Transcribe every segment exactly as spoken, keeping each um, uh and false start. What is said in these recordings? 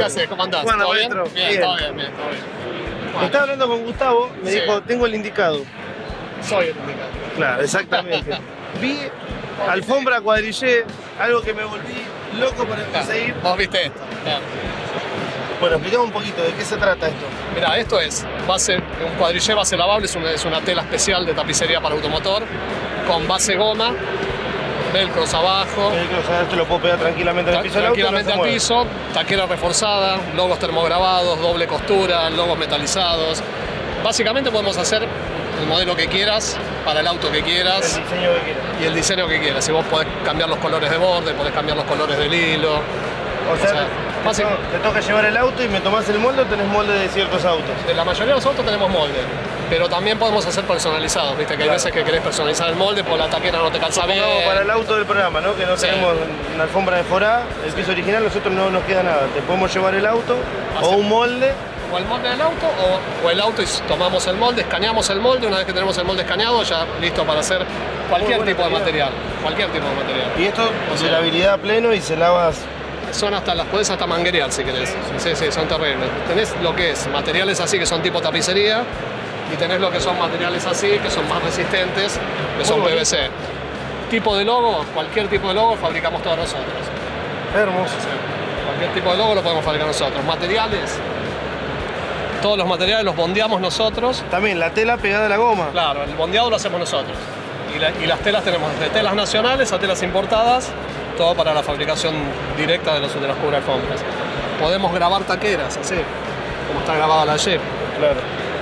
haces? ¿Cómo andás? Bueno, ¿Todo bien? maestro, Bien, bien. todo bien, bien, todo bien. Bueno, Estaba hablando con Gustavo, me Sí. dijo, tengo el indicado. soy el indicado. Claro, exactamente. Vi alfombra cuadrillé, algo que me volví loco para conseguir. Vos viste esto. Claro. Bueno, explicame un poquito de qué se trata esto. Mirá, esto es base, un cuadrillé base lavable, es una, es una tela especial de tapicería para automotor, con base goma, velcros abajo, Eh, O sea, esto lo puedo pegar tranquilamente en el piso del auto. tranquilamente no se al mueve. piso, taquera reforzada, logos termograbados, doble costura, logos metalizados. Básicamente podemos hacer el modelo que quieras, para el auto que El quieras diseño que quieras. y el diseño que quieras. Si vos podés cambiar los colores de borde, podés cambiar los colores del hilo. O sea, O sea, te, fácil. to- te toca llevar el auto y me tomás el molde o tenés molde de ciertos autos. De la mayoría de los autos tenemos molde, pero también podemos hacer personalizados, viste que hay Claro. veces que querés personalizar el molde porque la taquera no te calza bien. Supongamos para el auto del programa, ¿no? Que no Sí. tenemos una alfombra de forá, el piso original, nosotros no nos queda nada. Te podemos llevar el auto o un molde. O el molde del auto o, o el auto y tomamos el molde, escaneamos el molde, una vez que tenemos el molde escaneado ya listo para hacer cualquier Muy buena tipo de idea. material, cualquier tipo de material. Y esto O de sea, la habilidad a pleno y se lavas. Son hasta, las podés hasta manguerear si querés. Sí, sí, son terribles. Tenés lo que es materiales así que son tipo tapicería y tenés lo que son materiales así que son más resistentes, que son Muy P V C. Tipo de logo, cualquier tipo de logo fabricamos todos nosotros. Hermoso. O sea, cualquier tipo de logo lo podemos fabricar nosotros. Materiales, todos los materiales los bondeamos nosotros. También la tela pegada a la goma. Claro, el bondeado lo hacemos nosotros. Y, la- y las telas tenemos de telas nacionales a telas importadas, todo para la fabricación directa de los, de los cubralfombras. Podemos grabar taqueras, así, como está grabada la Jeep. Claro.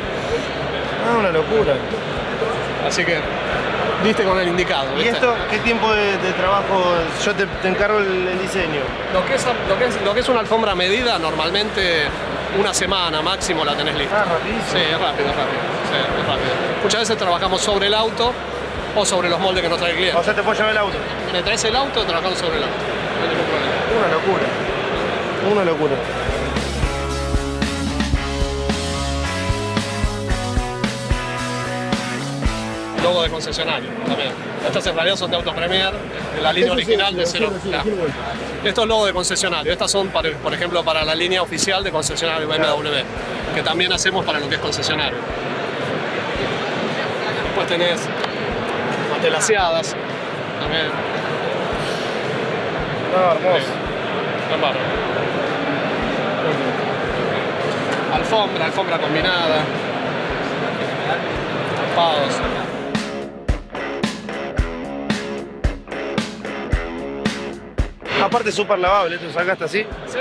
Ah, una locura. Así que, diste con el indicado, ¿Y ¿viste? esto qué tiempo de, de trabajo? Yo te, te encargo el, el diseño. Lo que, es, lo, que es, lo que es una alfombra a medida, normalmente una semana máximo la tenés lista. Ah, rapidísimo. Sí, es rápido, es rápido. Sí, es rápido. Muchas veces trabajamos sobre el auto o sobre los moldes que nos trae el cliente. O sea, te puedo llevar el auto. Me traes el auto, trabajamos sobre el auto. No hay ningún problema. Una locura. Una locura. Logo de concesionario también. Estas en realidad son de Auto Premier, de la línea Eso sí, original de sí, cero. sí, sí, Claro. sí, sí. Estos es logo de concesionario. Estas son, para- por ejemplo, para la línea oficial de concesionario B M W, que también hacemos para lo que es concesionario. Después tenés matelaseadas también. No, hermoso. Están bárbaros. Alfombra, alfombra combinada. Estampados. Aparte súper lavable, esto sacaste así. Sí.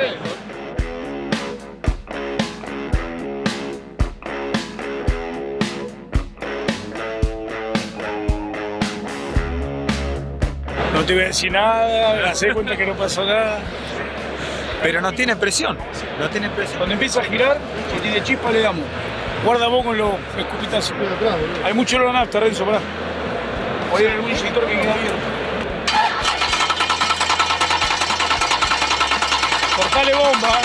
No te voy a decir nada, hacé cuenta que no pasó nada. Pero no tiene presión. No tiene presión. Cuando empieza a girar, si tiene chispa le damos. Guarda vos con los escupitazos. Hay mucho olor a nafta, Renzo, pará. Voy a ir algún sector que queda abierto. Cortale bomba.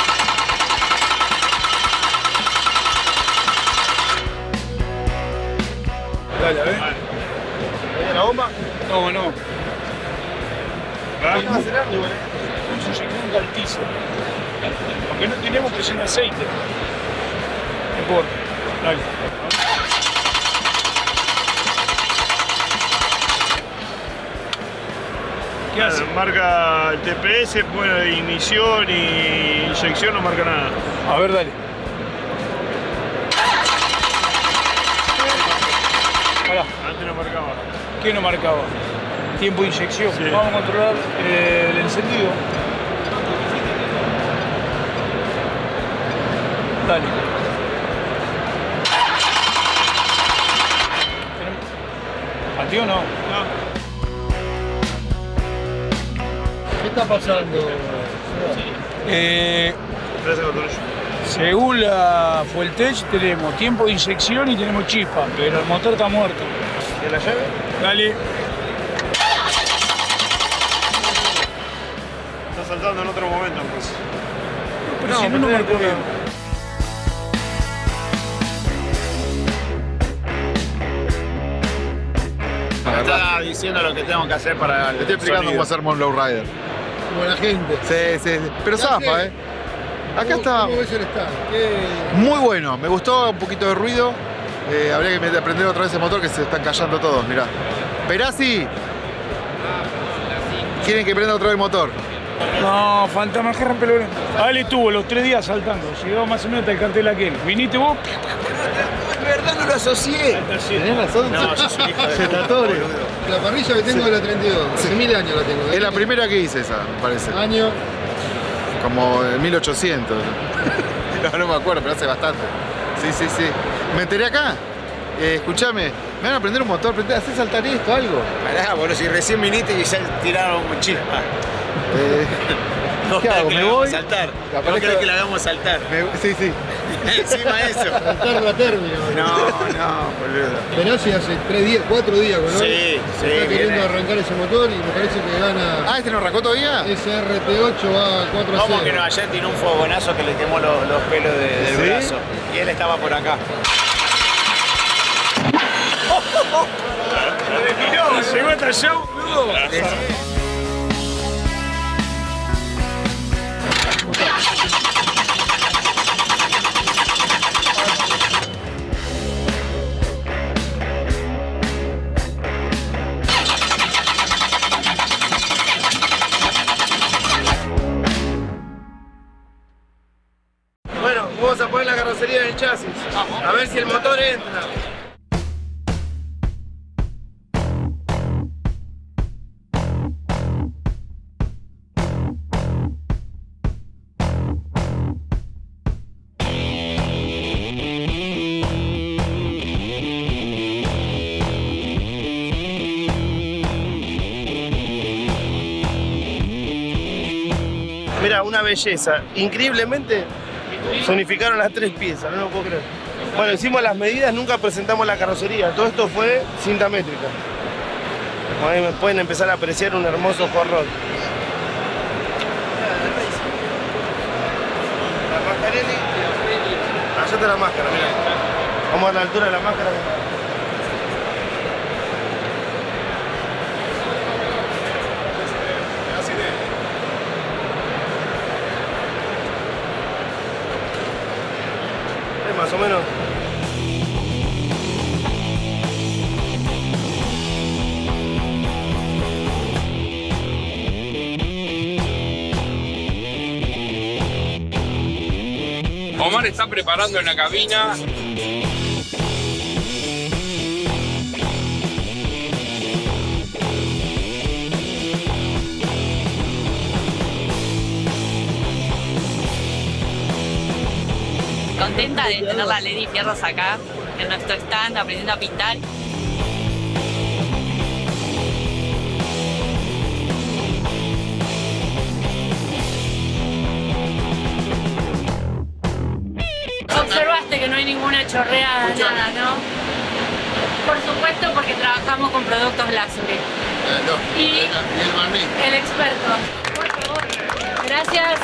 Dale, a ver. ¿Ahí la bomba? No, no. ¿Qué va a acelerar, igual? Pulso segundo altísimo. Aunque no tenemos presión de aceite. No importa. Dale. ¿Qué hace? Marca el T P S, bueno, de ignición y inyección no marca nada. A ver, dale. Pará. Antes no marcaba. ¿Qué no marcaba? Tiempo de inyección. Sí. Vamos a controlar eh, el encendido. Dale. ¿Partió o no? ¿Qué está pasando? Eh, Gracias, Cotorrillo. según la Fueltech tenemos tiempo de inyección y tenemos chispa, pero el motor está muerto. ¿Y la llave? Dale. Está saltando en otro momento, pues. Pero si no, no marcó bien. Me está diciendo lo que tengo que hacer para el Te estoy explicando sonido. cómo hacer un lowrider. Buena gente. Sí, sí, sí. Pero zafa, ¿eh? Acá está. ¿Cómo ves el estado? ¿Qué... Muy bueno, me gustó un poquito de ruido. Eh, habría que aprender otra vez el motor que se están callando todos, mirá. Perazzi. Quieren que prenda otra vez el motor. No, fantasma, que rompe el Ale estuvo los tres días saltando. Llegó más o menos hasta el cartel aquel. Viniste vos. En verdad no lo asocié. ¿Tenés razón? No, yo soy hijo de Zetatore. La parrilla que tengo Sí. es la treinta y dos. Hace Sí. mil años la tengo. Es la primera que hice esa, me parece. Año. Como en mil ochocientos. No, no me acuerdo, pero hace bastante. Sí, sí, sí. Me enteré acá. Eh, escuchame, me van a prender un motor, ¿haces saltar esto, algo? Pará, bueno, si recién viniste y ya tiraron un chispa. Eh, ¿Vos ¿Qué crees hago? que ¿Me la hagamos voy? saltar? Capaz ¿Vos que- crees que la hagamos saltar? me- sí, sí. Encima eso. Saltar la término. No, no, boludo. Perazzi hace tres días, cuatro días con hoy. Sí, sí, Está queriendo viene. arrancar ese motor y me parece que gana. Ah, ¿este no arrancó todavía? Ese R T ocho va cuatro a ¿Cómo cero. que no? Ayer tiró un fogonazo que le quemó los, los pelos de- del ¿Sí? brazo. Y él estaba por acá. Llegó hasta allá, boludo. Bueno, vamos a poner la carrocería en el chasis. A ver si el motor entra. Mira, una belleza. Increíblemente se unificaron las tres piezas, no lo puedo creer. Bueno, hicimos las medidas, nunca presentamos la carrocería. Todo esto fue cinta métrica. Como ahí me pueden empezar a apreciar un hermoso hot rod. La Mascarelli. Allá está la máscara, mira. Vamos a la altura de la máscara. Es más o menos. Omar está preparando en la cabina. Contenta de tener la Lady Fierros acá en nuestro stand aprendiendo a pintar. Observaste que no hay ninguna chorreada, nada, ¿no? Por supuesto, porque trabajamos con productos láser. Y el experto. Por favor. Gracias.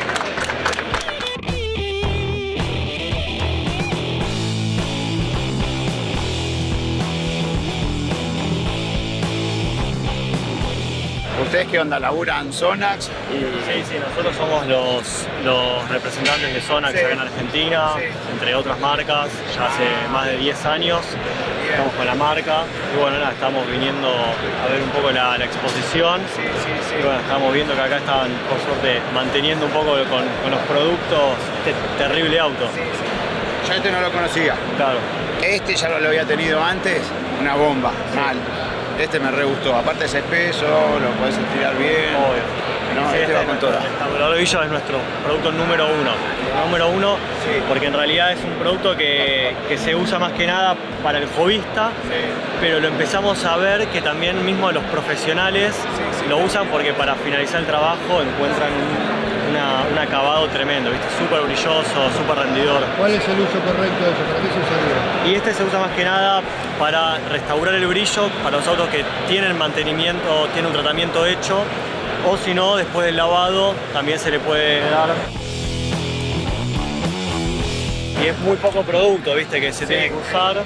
¿Ustedes qué onda? ¿Laburan Sonax? Y... Sí, sí, nosotros somos los, los representantes de Sonax Sí. acá en Argentina, Sí. entre otras marcas, ya hace más de diez años. Estamos con la marca y bueno, nada, estamos viniendo a ver un poco la, la exposición. Sí, sí, sí. Y bueno, estamos viendo que acá están, por suerte, manteniendo un poco con, con los productos este terrible auto. Sí, sí. Yo este no lo conocía. Claro. Este ya lo había tenido antes, una bomba, mal. Este me re gustó, aparte es espeso, lo podés estirar bien. Obvio. No, Sí, este va con toda. El tabulador Villa es nuestro producto número uno. Número uno, Sí. porque en realidad es un producto que, que se usa más que nada para el hobbyista, pero lo empezamos a ver que también mismo los profesionales sí. lo usan porque para finalizar el trabajo encuentran un, una- un acabado tremendo, ¿viste? Súper brilloso, súper rendidor. ¿Cuál es el uso correcto de eso? ¿Para qué se usaría? Y este se usa más que nada para restaurar el brillo para los autos que tienen mantenimiento, tienen un tratamiento hecho, o si no, después del lavado también se le puede dar. Y es muy poco producto, viste, que se tiene que usar.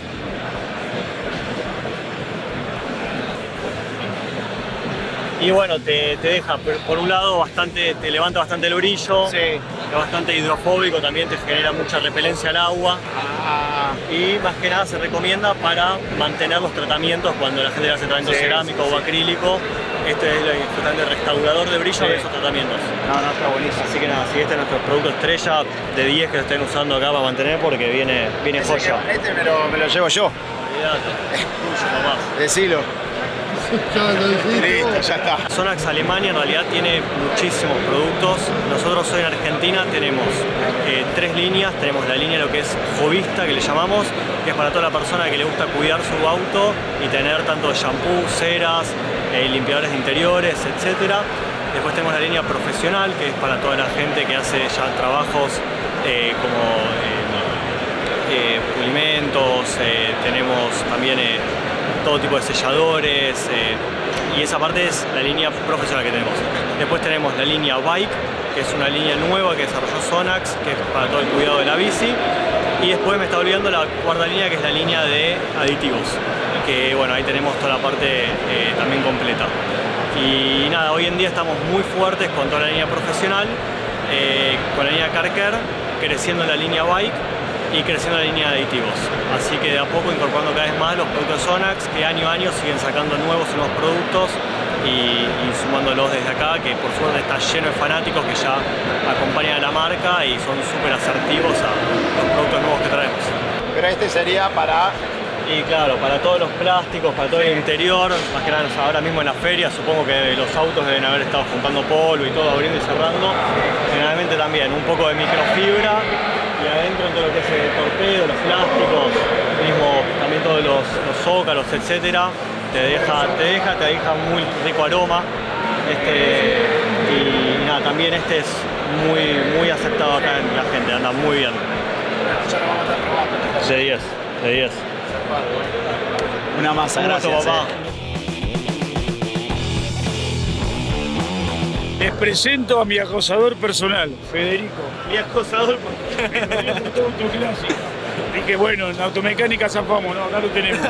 Y bueno, te, te deja, por un lado, bastante, te levanta bastante el brillo, Sí. es bastante hidrofóbico, también te genera mucha repelencia al agua. Ah, Y más que nada se recomienda para mantener los tratamientos cuando la gente hace tratamiento Sí, cerámico sí, o sí. acrílico. Este es el totalmente restaurador de brillo Sí. de esos tratamientos. no, no, está buenísimo. Así que nada, si este es nuestro producto estrella de diez que lo estén usando acá para mantener porque viene, viene Ese joya. que- Este me lo, me lo llevo yo. Olvídate, tuyo nomás. Decilo. Ya lo hiciste. Listo, ya está. Sonax Alemania en realidad tiene muchísimos productos. Nosotros hoy en Argentina tenemos eh, tres líneas. Tenemos la línea lo que es Jovista, que le llamamos, que es para toda la persona que le gusta cuidar su auto y tener tanto shampoo, ceras, eh, limpiadores de interiores, etcétera. Después tenemos la línea profesional, que es para toda la gente que hace ya trabajos eh, como eh, eh, pulimentos, eh, tenemos también eh, todo tipo de selladores, eh, y esa parte es la línea profesional que tenemos. Después tenemos la línea Bike, que es una línea nueva que desarrolló Sonax, que es para todo el cuidado de la bici. Y después me está olvidando la cuarta línea, que es la línea de aditivos, que bueno, ahí tenemos toda la parte eh, también completa. Y nada, hoy en día estamos muy fuertes con toda la línea profesional, eh, con la línea Car Care, creciendo en la línea Bike y creciendo la línea de aditivos. Así que de a poco incorporando cada vez más los productos de Sonax, que año a año siguen sacando nuevos y nuevos productos y, y sumándolos desde acá, que por suerte está lleno de fanáticos que ya acompañan a la marca y son súper asertivos a los productos nuevos que traemos. Pero este sería para... Y claro, para todos los plásticos, para todo el interior, más que nada ahora mismo en la feria, supongo que los autos deben haber estado juntando polvo y todo, abriendo y cerrando. Generalmente también un poco de microfibra y adentro todo lo que es el torpedo, los plásticos, mismo también todos los, los zócalos, etcétera. Te deja, te deja, te deja muy rico aroma. Este, y nada, también este es muy, muy aceptado acá en la gente, anda muy bien. De diez, de diez. Una masa, Un gusto, gracias. papá. eh. Les presento a mi acosador personal, Federico. Mi acosador. Autoclásica. Y que bueno, en automecánica zafamos, ¿no? Acá lo tenemos.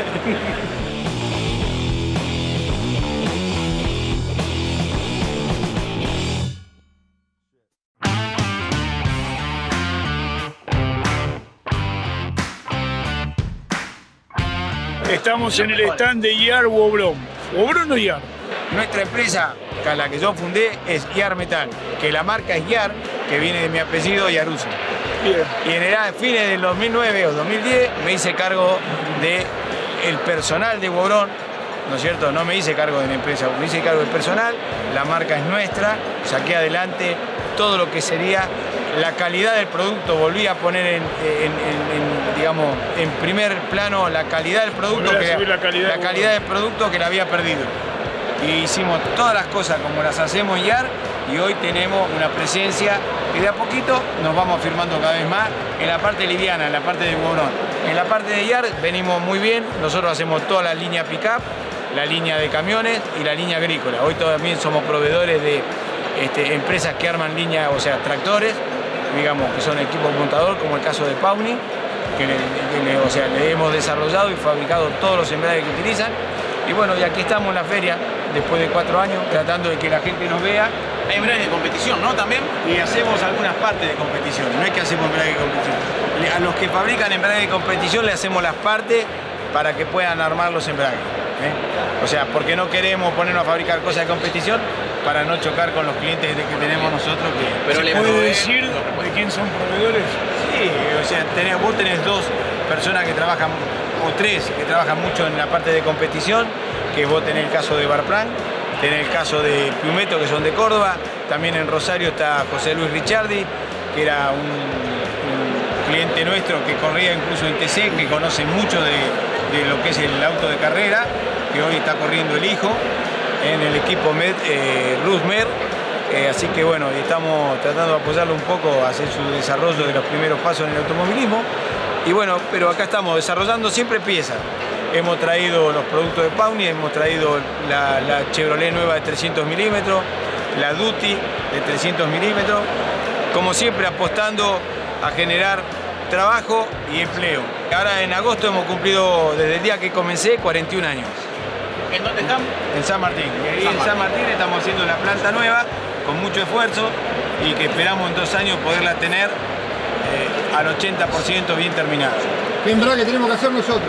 Estamos en el stand de I A R Wobrón. ¿Wobrón o I A R? Nuestra empresa, a la que yo fundé, es I A R Metal, que la marca es I A R, que viene de mi apellido Yaruso. Bien. Y en el, a fines del dos mil nueve o dos mil diez me hice cargo del personal de Wobrón, ¿no es cierto? No me hice cargo de la empresa, me hice cargo del personal, la marca es nuestra, saqué adelante todo lo que sería la calidad del producto, volví a poner en, en, en, en, digamos, en primer plano la calidad del producto, Volver a que, subir la calidad la de calidad del producto que la había perdido. Y hicimos todas las cosas como las hacemos en I A R y hoy tenemos una presencia que de a poquito nos vamos afirmando cada vez más en la parte liviana, en la parte de Wobrón. En la parte de I A R venimos muy bien, nosotros hacemos toda la línea pick-up, la línea de camiones y la línea agrícola. Hoy también somos proveedores de este, empresas que arman líneas, o sea, tractores, digamos, que son equipos montador, como el caso de Pauni, que, le, que le, o sea, le hemos desarrollado y fabricado todos los embragues que utilizan. Y bueno, y aquí estamos en la feria, después de cuatro años, tratando de que la gente nos vea. Hay embragues de competición, ¿no? También. Y hacemos algunas partes de competición, no es que hacemos embragues de competición. A los que fabrican embragues de competición le hacemos las partes para que puedan armar los embragues. ¿eh? O sea, porque no queremos ponernos a fabricar cosas de competición para no chocar con los clientes que tenemos nosotros. Que ¿Pero le puede decir de quién son proveedores? Sí, o sea, tenés, vos tenés dos personas que trabajan, o tres, que trabajan mucho en la parte de competición, que vos tenés el caso de Barplan, tenés el caso de Piumeto, que son de Córdoba, también en Rosario está José Luis Ricciardi, que era un, un cliente nuestro que corría incluso en T C, que conoce mucho de, de lo que es el auto de carrera, que hoy está corriendo el hijo en el equipo Med, eh, Rusmer, eh, así que bueno, estamos tratando de apoyarlo un poco a hacer su desarrollo de los primeros pasos en el automovilismo. Y bueno, pero acá estamos desarrollando siempre piezas. Hemos traído los productos de Pauni, hemos traído la, la Chevrolet nueva de trescientos milímetros, la Duty de trescientos milímetros, como siempre apostando a generar trabajo y empleo. Ahora en agosto hemos cumplido, desde el día que comencé, cuarenta y un años. ¿En dónde están? En San Martín. Y ahí en San Martín estamos haciendo la planta nueva, con mucho esfuerzo, y que esperamos en dos años poderla tener eh, al ochenta por ciento bien terminada. ¿Qué embrague tenemos que hacer nosotros?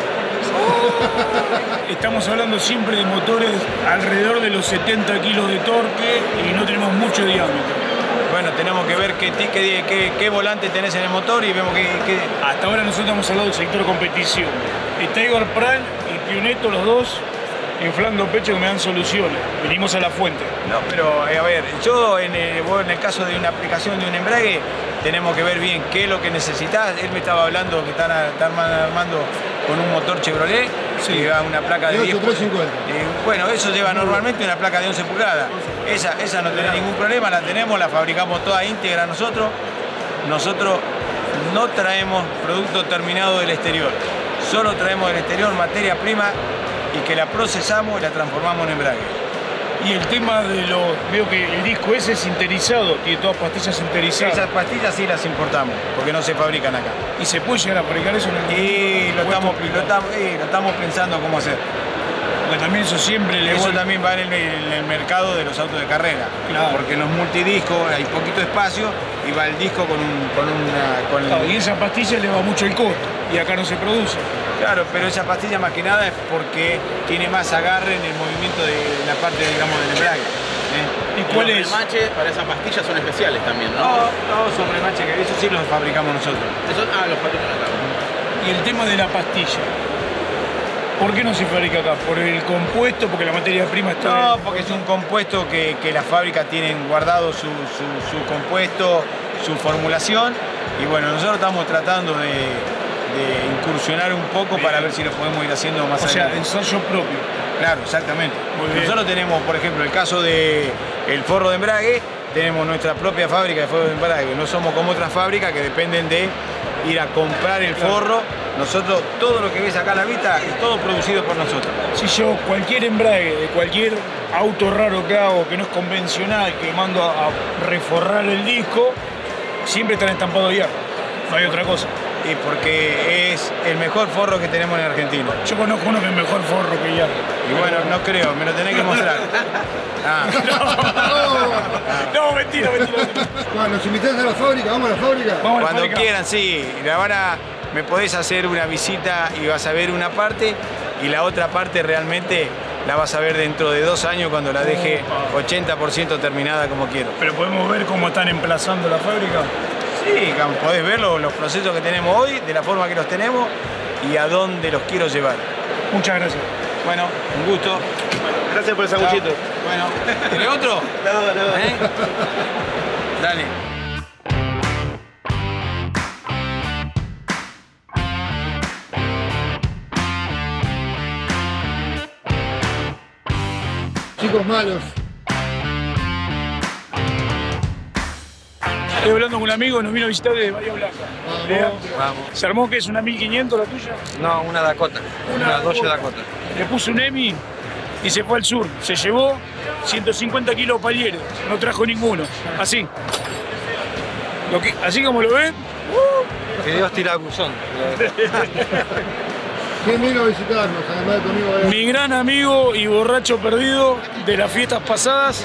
Estamos hablando siempre de motores alrededor de los setenta kilos de torque y no tenemos mucho diámetro. Bueno, tenemos que ver qué, qué, qué, qué volante tenés en el motor y vemos que, que... Hasta ahora nosotros hemos hablado del sector competición. Está Igor Pral y Pioneto, los dos, inflando pecho que me dan soluciones. Venimos a la fuente. No, pero eh, a ver, yo en el, en el caso de una aplicación de un embrague, tenemos que ver bien qué es lo que necesitas. Él me estaba hablando que están, están armando con un motor Chevrolet, sí, que lleva una placa de diez. Eh, bueno, eso lleva normalmente una placa de once pulgadas. Esa, esa no tiene ningún problema, la tenemos, la fabricamos toda íntegra nosotros. Nosotros no traemos producto terminado del exterior, solo traemos del exterior materia prima y que la procesamos y la transformamos en embrague. Y el tema de los... Veo que el disco ese es sinterizado, tiene todas pastillas sinterizadas. Esas pastillas sí las importamos, porque no se fabrican acá. ¿Y se puede llegar a fabricar eso en el Y lo estamos, lo, estamos, eh, lo estamos pensando cómo hacer. Porque también eso siempre le... Eso vuelve... también va en el, en el mercado de los autos de carrera. Claro. Porque en los multidiscos hay poquito espacio y va el disco con, un, con una... Con claro, el... Y esa pastilla le va mucho el costo, y acá no se produce. Claro, pero esa pastilla más que nada es porque tiene más agarre en el movimiento de la parte, digamos, del embrague. ¿eh? ¿Y cuál es? Los remaches para esas pastillas son especiales también, ¿no? No, no son remaches, que eso sí los fabricamos nosotros. Eso, ah, los fabrican acá. Y el tema de la pastilla, ¿por qué no se fabrica acá? ¿Por el compuesto? ¿Porque la materia prima está...? No, porque es un compuesto que, que las fábricas tienen guardado su, su, su compuesto, su formulación, y bueno, nosotros estamos tratando de, de incursionar un poco bien, para ver si lo podemos ir haciendo más o adelante. O sea, ensayo propio. Claro, exactamente. Nosotros tenemos, por ejemplo, el caso del forro de embrague, tenemos nuestra propia fábrica de forro de embrague. No somos como otras fábricas que dependen de ir a comprar el forro. Nosotros, todo lo que ves acá a la vista, es todo producido por nosotros. Si yo cualquier embrague de cualquier auto raro que hago, que no es convencional, que mando a, a reforrar el disco, siempre están estampados de hierro. No hay otra cosa. Y porque es el mejor forro que tenemos en Argentina. Yo conozco uno que es mejor forro que hierro. Y bueno, no creo, me lo tenés que mostrar. Ah. No, no, mentira, mentira. Bueno, nos invitás a la fábrica, vamos a la fábrica. Vamos a la Cuando fábrica. Quieran, sí. La van a, me podés hacer una visita y vas a ver una parte, y la otra parte realmente la vas a ver dentro de dos años cuando la deje ochenta por ciento terminada como quiero. Pero podemos ver cómo están emplazando la fábrica. Sí, podés ver los, los procesos que tenemos hoy, de la forma que los tenemos y a dónde los quiero llevar. Muchas gracias. Bueno, un gusto. Gracias por el sanguchito. Bueno, ¿tiene otro? No, no. ¿Eh? Dale. Chicos malos. Estoy hablando con un amigo que nos vino a visitar de Bahía Blanca. Vamos. Vamos. ¿Se armó que es una mil quinientos la tuya? No, una Dakota. Una, una Dodge Dakota. Le puso un Emi y se fue al sur. Se llevó ciento cincuenta kilos palieros. No trajo ninguno. Así. Lo que, así como lo ven. Uh. Que Dios tira buzón. ¿Quién vino a visitarnos, además de tu amigo? Mi gran amigo y borracho perdido de las fiestas pasadas.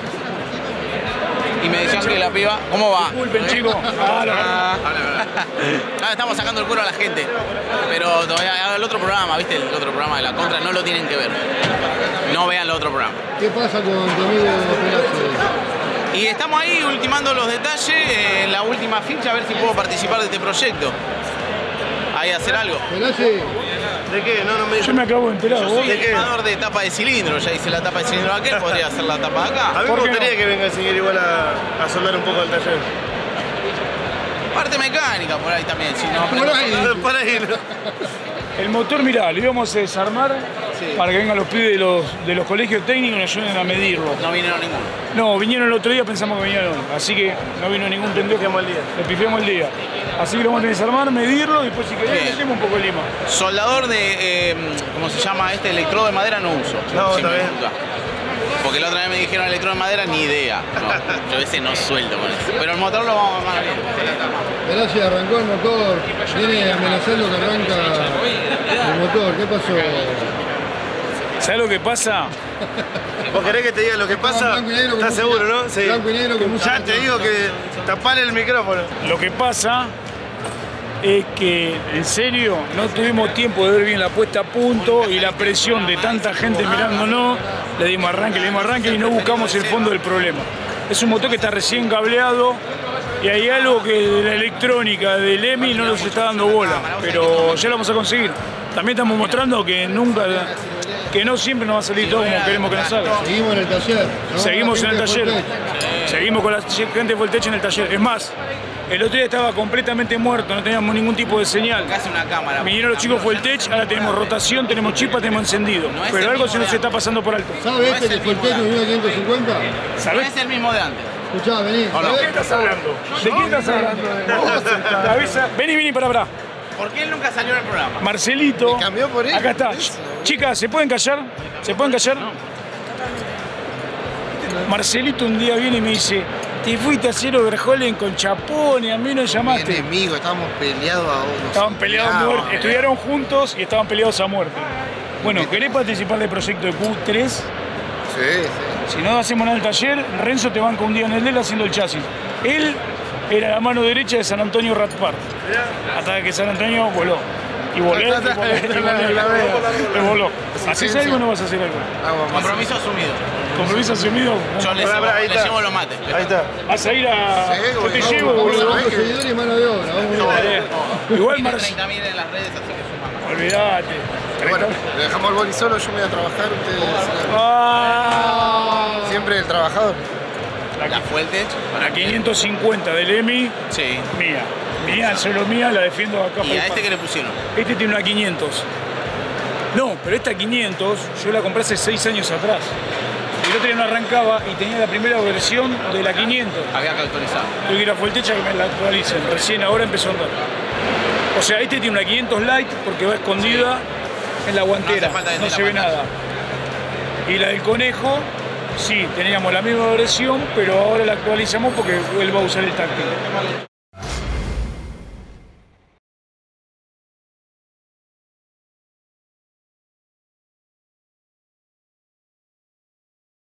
Y me decían que la piba, ¿cómo va? Disculpen, chicos. Ah, ah, ah, estamos sacando el cuero a la gente. Pero todavía el otro programa, ¿viste? El otro programa de la contra, no lo tienen que ver. No vean el otro programa. ¿Qué pasa con tu amigo Pelache? Y estamos ahí ultimando los detalles en la última ficha, a ver si puedo participar de este proyecto. Ahí hacer algo. Pelache. ¿De qué? No, no me Yo me acabo de enterar. Yo soy animador de tapa de cilindro, ya hice la tapa de cilindro de aquel, podría hacer la tapa de acá. A mí me gustaría no? que venga el señor igual a, a soldar un poco el taller. Parte mecánica por ahí también, si no por ahí, por ahí no. El motor, mirá, lo íbamos a desarmar sí. para que vengan los pibes de los, de los colegios técnicos y nos ayuden a medirlo. No vinieron ninguno. No, vinieron el otro día, pensamos que vinieron, así que no vino ningún pendejo. Le pifiamos el día. Le pifiamos el día. Así que lo vamos a desarmar, medirlo y después si querés le hacemos un poco de lima. Soldador de, eh, ¿cómo se llama este? Electrodo de madera no uso. No, sí está bien. Porque la otra vez me dijeron electrodo de madera, ni idea. No, yo ese no sueldo con eso. Pero el motor lo vamos a armar bien. Pelache arrancó el motor, viene amenazando que arranca el motor. ¿Qué pasó? ¿Sabes lo que pasa? ¿Vos querés que te diga lo que pasa? ¿Estás seguro, no? Sí. Blanco y negro con Ya te digo que tapale el micrófono. Lo que pasa es que, en serio, no tuvimos tiempo de ver bien la puesta a punto y la presión de tanta gente mirándonos, le dimos arranque, le dimos arranque y no buscamos el fondo del problema. Es un motor que está recién cableado y hay algo que de la electrónica del E M I no nos está dando bola, pero ya lo vamos a conseguir. También estamos mostrando que nunca, que no siempre nos va a salir todo como queremos que nos salga. Seguimos en el taller. ¿no? Seguimos en el taller. Voltage. Seguimos con la gente de Voltage en el taller. Es más, el otro día estaba completamente muerto, no teníamos ningún tipo de señal. Casi una cámara. Vinieron los chicos Voltage, ahora tenemos rotación, tenemos chispa, tenemos encendido. No es pero el algo mismo se nos de está pasando por alto. ¿Sabes No este es que el fue el mismo techo de quinientos cincuenta? No ¿Sabés? es el mismo de antes. Escuchá, vení. ¿O no? ¿De qué estás hablando? ¿De qué estás hablando? Te avisa. Vení, vení para acá. ¿Por qué él nunca salió en el programa? Marcelito. ¿Me cambió por él? Acá está. Chicas, ¿se pueden callar? ¿Se pueden callar? Marcelito un día viene y me dice, te fuiste a hacer overhauling con Chapón y a mí no Mi llamaste. enemigo, estábamos peleados a uno. Estaban peleados a muerte, estudiaron juntos y estaban peleados a muerte. Bueno, ¿querés participar del proyecto de Q tres? Sí, sí. Si no hacemos nada en el taller, Renzo te banca un día en el D E L haciendo el chasis. Él era la mano derecha de San Antonio Ratpart. Hasta que San Antonio voló. Y volé, y volé, y volé, y voló. ¿Haces algo o no vas a hacer algo? Compromiso asumido. ¿Compromiso asumido? Yo le llevo, le llevo los mates. Ahí está. ¿Vas a ir a...? Sí, Yo te bueno, llevo, vamos, boludo. vamos. Seguidores y mano de obra. Vamos a ver. Igual Tiene Mar... treinta mil en las redes, así que sumamos. Olvídate. Bueno, le dejamos el boli solo, yo me voy a trabajar, ustedes. Ah, Siempre el trabajador. La Voltage. la quinientos cincuenta del E M I, Sí. mía. Mía, solo mía, la defiendo acá. ¿Y por a este parte. que le pusieron? Este tiene una quinientos. No, pero esta quinientos yo la compré hace seis años atrás. El otro día no arrancaba y tenía la primera versión de la quinientos. Había que actualizar. Tuve que ir a Voltecha que me la actualicen. Recién ahora empezó a andar. O sea, este tiene una quinientos Lite porque va escondida en la guantera. No hace falta que No esté se la ve pantalla. nada. Y la del conejo, sí, teníamos la misma versión, pero ahora la actualizamos porque él va a usar el táctil.